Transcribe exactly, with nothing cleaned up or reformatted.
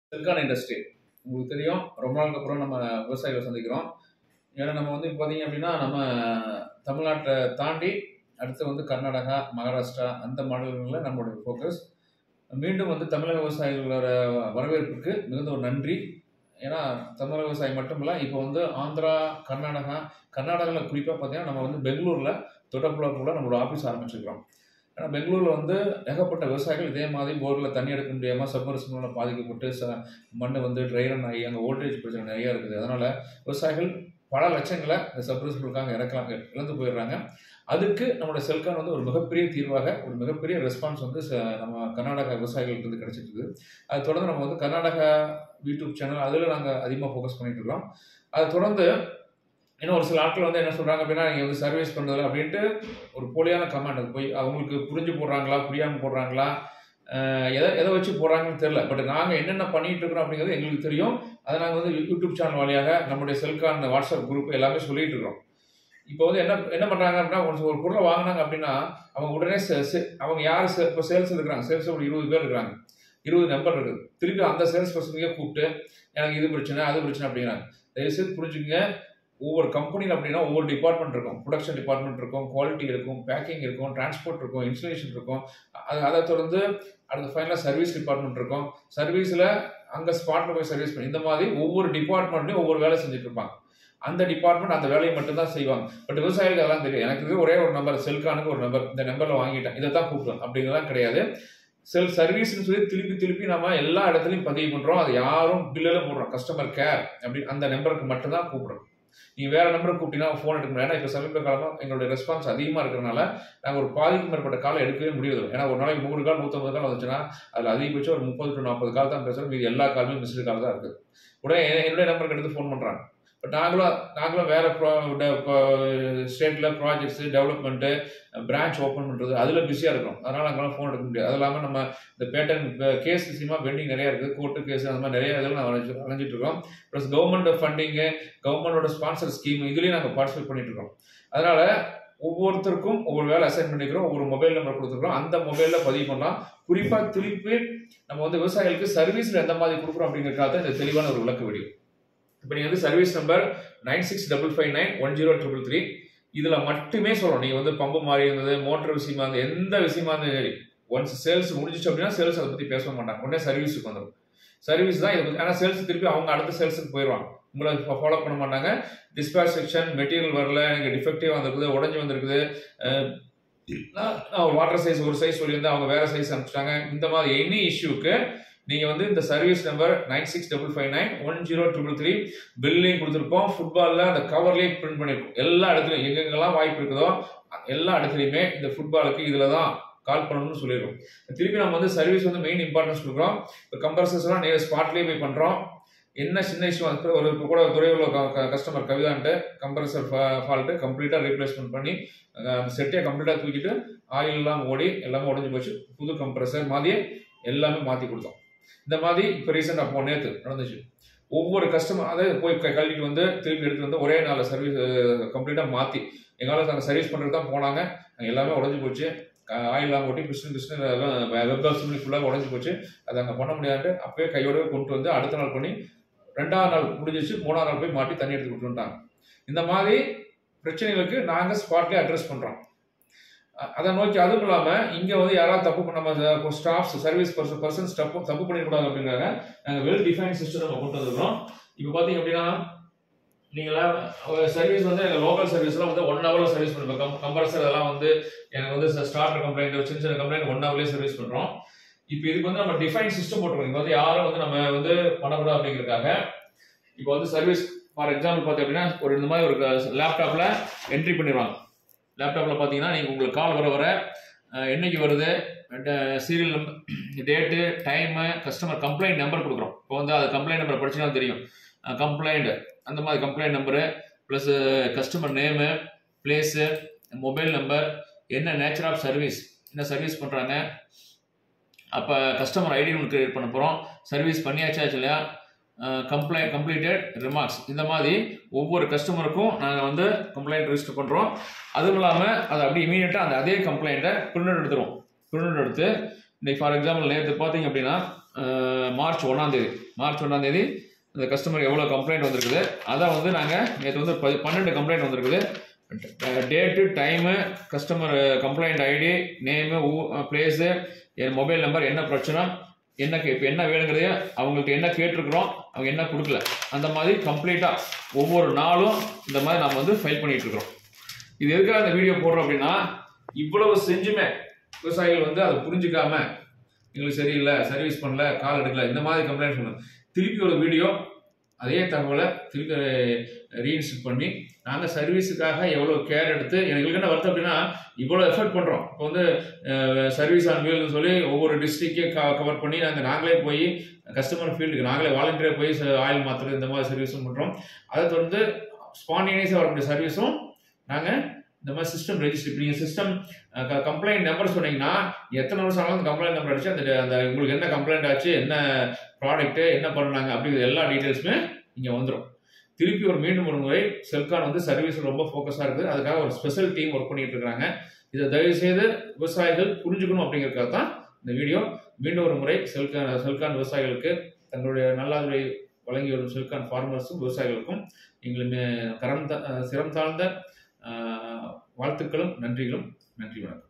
சில்கான் industry உங்களுக்கு தெரியும். ரொம்ப நாளுக்கு அப்புறம் நம்ம விவசாயிகளை சந்திக்கிறோம். ஏன்னா நம்ம வந்து இப்போ பார்த்தீங்க அப்படின்னா நம்ம தமிழ்நாட்டை தாண்டி அடுத்து வந்து கர்நாடகா, மகாராஷ்டிரா அந்த மாநிலங்களில் நம்மளுடைய ஃபோக்கஸ். மீண்டும் வந்து தமிழக விவசாயிகளோட வரவேற்புக்கு மிகுந்த ஒரு நன்றி. ஏன்னா தமிழக விவசாயி மட்டும் இல்லை, இப்போ வந்து ஆந்திரா, கர்நாடகா கர்நாடகாவில் குறிப்பாக பார்த்தீங்கன்னா நம்ம வந்து பெங்களூரில் தொட்டப்புழாக்குள்ள நம்மளோட ஆஃபீஸ் ஆரம்பிச்சிருக்கிறோம். ஏன்னா பெங்களூரில் வந்து ஏகப்பட்ட விவசாயிகள் இதே மாதிரி போரில் தண்ணி எடுக்க முடியாமல் சப்மர்சிபிளால் பாதிக்கப்பட்டு ச மண் வந்து ட்ரைரன் ஆகி அங்கே வோல்டேஜ் பிரச்சனை நிறையா இருக்குது. அதனால் விவசாயிகள் பல லட்சங்களை இந்த சப்மர்சிபிளுக்காக இறக்கலாம் இழந்து போயிடுறாங்க. அதுக்கு நம்மளோட செல்கான் வந்து ஒரு மிகப்பெரிய தீர்வாக, ஒரு மிகப்பெரிய ரெஸ்பான்ஸ் வந்து நம்ம கர்நாடகா விவசாயிகளுக்கு வந்து கிடைச்சிட்டு இருக்குது. அதை தொடர்ந்து நம்ம வந்து கர்நாடகா யூடியூப் சேனல் அதில் நாங்கள் அதிகமாக ஃபோக்கஸ் பண்ணிட்டு இருக்கோம். அதை தொடர்ந்து இன்னும் ஒரு சில ஆட்கள் வந்து என்ன சொல்கிறாங்க அப்படின்னா, நீங்கள் வந்து சர்வீஸ் பண்ணுறதில்ல அப்படின்ட்டு ஒரு போலியான கமெண்ட். அது போய் அவங்களுக்கு புரிஞ்சு போடுறாங்களா, புரியாமல் போடுறாங்களா, எதை எதை வச்சு போடுறாங்கன்னு தெரியல. பட் நாங்கள் என்னென்ன பண்ணிட்டு இருக்கிறோம் அப்படிங்கிறது எங்களுக்கு தெரியும். அதை நாங்கள் வந்து யூடியூப் சேனல் வழியாக நம்முடைய செல்கான் வாட்ஸ்அப் குரூப் எல்லாமே சொல்லிட்டு இருக்கிறோம். இப்போ வந்து என்ன என்ன பண்ணுறாங்க அப்படின்னா, ஒரு ஒரு பொருளை வாங்கினாங்க அப்படின்னா அவங்க உடனே அவங்க யார் இப்போ சேல்ஸ் இருக்கிறாங்க, சேல்ஸ் ஒரு இருபது பேர் இருக்கிறாங்க, இருபது நம்பர் இருக்குது. திருப்பி அந்த சேல்ஸ் பர்சனுக்கே கூப்பிட்டு எனக்கு இது பிரச்சனை அது பிரச்சனை அப்படிங்கிறாங்க. தயவுசெய்து புரிஞ்சுக்கங்க, ஒவ்வொரு கம்பெனியில் அப்படின்னா ஒவ்வொரு டிபார்ட்மெண்ட் இருக்கும். ப்ரொடக்ஷன் டிபார்ட்மெண்ட் இருக்கும், குவாலிட்டி இருக்கும், பேக்கிங் இருக்கும், டிரான்ஸ்போர்ட் இருக்கும், இன்ஸ்டலேஷன் இருக்கும். அது அதை தொடர்ந்து அடுத்த ஃபைனலாக சர்வீஸ் டிபார்ட்மெண்ட் இருக்கும். சர்வீஸில் அங்கே ஸ்பாட்டில் போய் சர்வீஸ் பண்ணி இந்த மாதிரி ஒவ்வொரு டிபார்ட்மெண்ட்லையும் ஒவ்வொரு வேலை செஞ்சுட்டு இருப்பாங்க. அந்த டிபார்ட்மெண்ட் அந்த வேலையை மட்டும்தான் செய்வாங்க. பட் விவசாயிகள் அதெல்லாம் தெரியும். எனக்கு இது ஒரே ஒரு நம்பர், செல்கானுக்கு ஒரு நம்பர், இந்த நம்பரில் வாங்கிட்டேன் இதை தான் கூப்பிடுவேன் அப்படிங்கிறதான் கிடையாது. செல் சர்வீஸ்ன்னு சொல்லி திருப்பி திருப்பி நம்ம எல்லா இடத்துலையும் பதிவு பண்ணுறோம். அது யாரும் பில்லில் போடுறோம், கஸ்டமர் கேர் அப்படின்னு அந்த நம்பருக்கு மட்டும்தான் கூப்பிடுறோம். நீங்கள் வேறு நம்பரை கூப்பிட்டீங்கன்னா ஃபோன் எடுக்க முடியாது. ஏன்னா இப்போ சமீப காலமாக எங்களுடைய ரெஸ்பான்ஸ் அதிகமாக இருக்கிறனால நாங்கள் ஒரு பாதிக்கு மேற்பட்ட காலம் எடுக்கவே முடியாது. ஏன்னா ஒரு நாளைக்கு நூறு கால் நூற்றம்பது கால் வந்துச்சுன்னா அதில் அதிகபட்சம் ஒரு முப்பது டு நாற்பது கால் தான் பேசுகிறோம். மீது எல்லா காலுமே மிஸ்டு கால் தான் இருக்குது. உடனே என்னுடைய நம்பருக்கு எடுத்து ஃபோன் பண்ணுறாங்க. பட் நாங்களும் நாங்களும் வேறு ப்ரா ஸ்டேட்டில் ப்ராஜெக்ட்ஸு டெவலப்மெண்ட்டு பிரான்ச் ஓப்பன் பண்ணுறது அதில் பிஸியாக இருக்கும். அதனால் நாங்களாம் ஃபோன் எடுக்க முடியாது. அது இல்லாமல் நம்ம இந்த பேட்டன் கேஸ் விஷயமா பெண்டிங் நிறையா இருக்குது. கோர்ட்டு கேஸ் அந்த மாதிரி நிறைய இதில் நான் அலைஞ்சி அலைஞ்சிட்டு இருக்கோம். ப்ளஸ் கவர்மெண்ட் ஃபண்டிங்கு, கவர்மெண்டோட ஸ்பான்சர் ஸ்கீம் இதுலேயும் நாங்கள் பார்ட்டிசிபேட் பண்ணிட்டு இருக்கோம். அதனால் ஒவ்வொருத்தருக்கும் ஒவ்வொரு வேலை அசைன் பண்ணிக்கிறோம், ஒவ்வொரு மொபைல் நம்பர் கொடுத்துருக்கோம். அந்த மொபைலில் பதிவு பண்ணலாம். குறிப்பாக திருப்பி நம்ம வந்து விவசாயிகளுக்கு சர்வீஸில் எந்த மாதிரி கொடுக்குறோம் அப்படிங்கிறதுக்காக இந்த தெளிவான ஒரு விளக்க வீடியோ. இப்போ நீங்கள் வந்து service number nine six double five nine one zero triple three இதில் மட்டுமே சொல்லணும். நீங்கள் வந்து பம்பு மாறி இருந்தது, மோட்டர் விஷயமா இருந்தது, எந்த விஷயமா இருந்தாலும் சரி, ஒன்ஸ் சேல்ஸ் முடிஞ்சிச்சு அப்படின்னா சேல்ஸ் அதை பற்றி பேச மாட்டாங்க. உடனே சர்வீஸுக்கு வந்துடும். சர்வீஸ் தான் இது. ஆனால் சேல்ஸ் திருப்பி அவங்க அடுத்த சேல்ஸுக்கு போயிடுவாங்க. உங்களை ஃபாலோ பண்ண மாட்டாங்க. டிஸ்பேச் செக்ஷன் மெட்டீரியல் வரல, எனக்கு டிஃபெக்டிவ் வந்திருக்குது, உடஞ்சி வந்திருக்குது, வாட்டர் சைஸ் ஒரு சைஸ் சொல்லியிருந்தா அவங்க வேற சைஸ் அனுப்பிச்சிட்டாங்க. இந்த மாதிரி எனி இஷ்யூக்கு நீங்கள் வந்து இந்த service number nine six double five nine one zero triple three பில்லையும் கொடுத்துருப்போம். ஃபுட்பாலில் அந்த கவர்லேயும் பிரிண்ட் பண்ணியிருக்கோம். எல்லா இடத்துலையும் எங்கெங்கெல்லாம் வாய்ப்பு இருக்குதோ எல்லா இடத்துலையுமே இந்த ஃபுட்பாலுக்கு இதில் தான் கால் பண்ணணும்னு சொல்லிடுறோம். திருப்பி நம்ம வந்து சர்வீஸ் வந்து மெயின் இம்பார்ட்டன்ஸ் கொடுக்குறோம். இப்போ கம்ப்ரஸர்ஸ்லாம் நேர் ஸ்பாட்லேயே போய் பண்ணுறோம். என்ன சின்ன இஷ்யூ வந்து ஒரு இப்போ கூட துறையுள்ள கஸ்டமர் கவிதான்ட்டு கம்ப்ரஸர் ஃபால்ட்டு கம்ப்ளீட்டாக ரீப்ளேஸ்மெண்ட் பண்ணி செட்டே கம்ப்ளீட்டாக தூக்கிட்டு ஆயிலெலாம் ஓடி எல்லாமே உடஞ்சி போச்சு. புது கம்ப்ரஸர் மாதிரியே எல்லாமே மாற்றி கொடுத்தோம். இந்த மாதிரி இப்போ ரீசெண்டாக அப்போ நேற்று நடந்துச்சு. ஒவ்வொரு கஸ்டமர் அதை போய் கழட்டிட்டு வந்து திருப்பி எடுத்துகிட்டு வந்து ஒரே நாளில் சர்வீஸ் கம்ப்ளீட்டாக மாற்றி எங்களால் நாங்கள் சர்வீஸ் பண்ணுறது தான் போனாங்க. அங்கே எல்லாமே உடஞ்சி போச்சு. ஆயிலாம் ஓட்டி பிஸ்டன் பிஸ்டன் வெப் அசம்பிளி ஃபுல்லாக உடஞ்சி போச்சு. அதை அங்கே பண்ண முடியாது. அப்போயே கையோடவே கொண்டு வந்து அடுத்த நாள் பண்ணி ரெண்டாவது நாள் முடிஞ்சிச்சு. மூணாவது நாள் போய் மாட்டி தண்ணி எடுத்து கொடுத்துட்டாங்க. இந்த மாதிரி பிரச்சனைகளுக்கு நாங்கள் ஸ்பாட்லேயே அட்ரஸ் பண்ணுறோம். அதை நோக்கி அதுவும் இல்லாமல் இங்கே வந்து யாராவது தப்பு பண்ண ஸ்டாஃப்ஸ் சர்வீஸ் பர்சன் பர்சன்ஸ் தப்பு தப்பு பண்ணிடக்கூடாது அப்படிங்கிறாங்க. நாங்கள் வெல் டிஃபைன் சிஸ்டம் நம்ம கொண்டு வந்துருக்கோம். இப்போ பார்த்தீங்க அப்படின்னா நீங்கள் சர்வீஸ் வந்து எங்கள் லோக்கல் சர்வீஸ்லாம் வந்து ஒன் ஹவரில் சர்வீஸ் பண்ணுறோம். கம் கம்ப்ரஸர் அதெல்லாம் வந்து எனக்கு வந்து ஸ்டார்டர் கம்ப்ளைண்ட் சின்ன சின்ன கம்ப்ளைண்ட் ஒன் ஹவர்லேயே சர்வீஸ் பண்ணுறோம். இப்போ இதுக்கு வந்து நம்ம டிஃபைன் சிஸ்டம் போட்டுருக்கோம். இங்கே வந்து யாரும் வந்து நம்ம வந்து பண்ணக்கூடாது அப்படிங்கிறதுக்காக இப்போ வந்து சர்வீஸ் ஃபார் எக்ஸாம்பிள் பார்த்தீங்க அப்படின்னா ஒரு இந்த மாதிரி ஒரு லேப்டாப்பில் என்ட்ரி பண்ணிடுவாங்க. லேப்டாப்பில் பார்த்தீங்கன்னா நீங்கள் உங்களுக்கு கால் வர வர என்னைக்கு வருது, serial number, date, time, customer complaint number கொடுக்குறோம். இப்போ வந்து அது கம்ப்ளைண்ட் நம்பர் படிச்சுன்னா தெரியும். கம்ப்ளைண்ட் அந்த மாதிரி complaint number plus customer name, place, mobile number, என்ன நேச்சர் ஆஃப் சர்வீஸ், என்ன சர்வீஸ் பண்ணுறாங்க, அப்போ கஸ்டமர் ஐடி ஒன்று கிரியேட் பண்ண போகிறோம். சர்வீஸ் பண்ணியாச்சாச்சு இல்லையா, கம்ப்ளைண்ட் கம்ப்ளீட்டட் ரிமார்க்ஸ், இந்த மாதிரி ஒவ்வொரு கஸ்டமருக்கும் நாங்கள் வந்து கம்ப்ளைண்ட் ரிஜிஸ்டர் பண்ணுறோம். அதுவும் இல்லாமல் அதை அப்படி இமீடியட்டாக அந்த அதே கம்ப்ளைண்ட்டை பிரிண்ட் எடுத்துருவோம். பிரிண்ட் எடுத்து இன்னைக்கு ஃபார் எக்ஸாம்பிள் நேற்று பார்த்தீங்க அப்படின்னா மார்ச் ஒன்றாம் தேதி மார்ச் ஒன்றாம் தேதி இந்த கஸ்டமர் எவ்வளோ கம்ப்ளைண்ட் வந்திருக்குது அதை வந்து நாங்கள் நேற்று வந்து ப பன்னெண்டு கம்ப்ளைண்ட் வந்திருக்குது. Date, time, customer complaint ID, name, ஊ பிளேஸு, என் மொபைல் நம்பர், என்ன பிரச்சனை, என்ன இப்போ என்ன வேணுங்கிறதையும் அவங்கள்ட்ட என்ன கேட்டிருக்கிறோம், அவங்க என்ன கொடுக்கல, அந்த மாதிரி கம்ப்ளீட்டாக ஒவ்வொரு நாளும் இந்த மாதிரி நம்ம வந்து ஃபைல் பண்ணிகிட்ருக்குறோம். இது எதுக்காக இந்த வீடியோ போடுறோம் அப்படின்னா, இவ்வளவு செஞ்சுமே விவசாயிகள் வந்து அதை புரிஞ்சுக்காம எங்களுக்கு சரியில்லை, சர்வீஸ் பண்ணல, கால் எடுக்கல, இந்த மாதிரி கம்ப்ளைண்ட் சொன்னோம். திருப்பி ஒரு வீடியோ அதே தகவலை திருப்பி ரீஇன்ஸ்ட் பண்ணி நாங்கள் சர்வீஸுக்காக எவ்வளோ கேர் எடுத்து, எங்களுக்கு என்ன வருத்தம் அப்படின்னா இவ்வளோ எஃபர்ட் பண்ணுறோம். இப்போ வந்து சர்வீஸ் ஆன் வீல்னு சொல்லி ஒவ்வொரு டிஸ்ட்ரிக்டையும் க கவர் பண்ணி நாங்கள் நாங்களே போய் கஸ்டமர் ஃபீல்டுக்கு நாங்களே வாலண்டியராக போய் ஆயில் மாற்றுறது இந்த மாதிரி சர்வீஸும் பண்ணுறோம். அதை தொடர்ந்து ஸ்பான்டேனியஸாக வரக்கூடிய சர்வீஸும் நாங்கள் இந்த மாதிரி சிஸ்டம் ரெஜிஸ்டர். இப்போ நீங்கள் சிஸ்டம் கம்ப்ளைண்ட் நம்பர் சொன்னீங்கன்னா எத்தனை வருஷம் ஆனாலும் அந்த கம்ப்ளைண்ட் நம்பர் அடிச்சு அந்த அந்த உங்களுக்கு என்ன கம்ப்ளைண்ட் ஆச்சு, என்ன ப்ராடக்ட்டு, என்ன பண்ணாங்க அப்படிங்கிற எல்லா டீட்டெயில்ஸுமே இங்கே வந்துடும். திருப்பி ஒரு மீண்டும் ஒரு முறை செல்கான் வந்து சர்வீஸ் ரொம்ப ஃபோக்கஸாக இருக்குது. அதுக்காக ஒரு ஸ்பெஷல் டீம் ஒர்க் பண்ணிட்டு இருக்காங்க. இதை தயவுசெய்து விவசாயிகள் புரிஞ்சுக்கணும் அப்படிங்கிறதுக்காக தான் இந்த வீடியோ. மீண்டும் ஒரு முறை செல்கான் செல்கான் விவசாயிகளுக்கு தங்களுடைய நல்லாதுரை வழங்கி வரும் செல்கான் ஃபார்மர்ஸும் விவசாயிகளுக்கும் எங்களுமே கரம் சிரம் தாழ்ந்த வாழ்த்துக்களும் நன்றிகளும். நன்றி, வணக்கம்.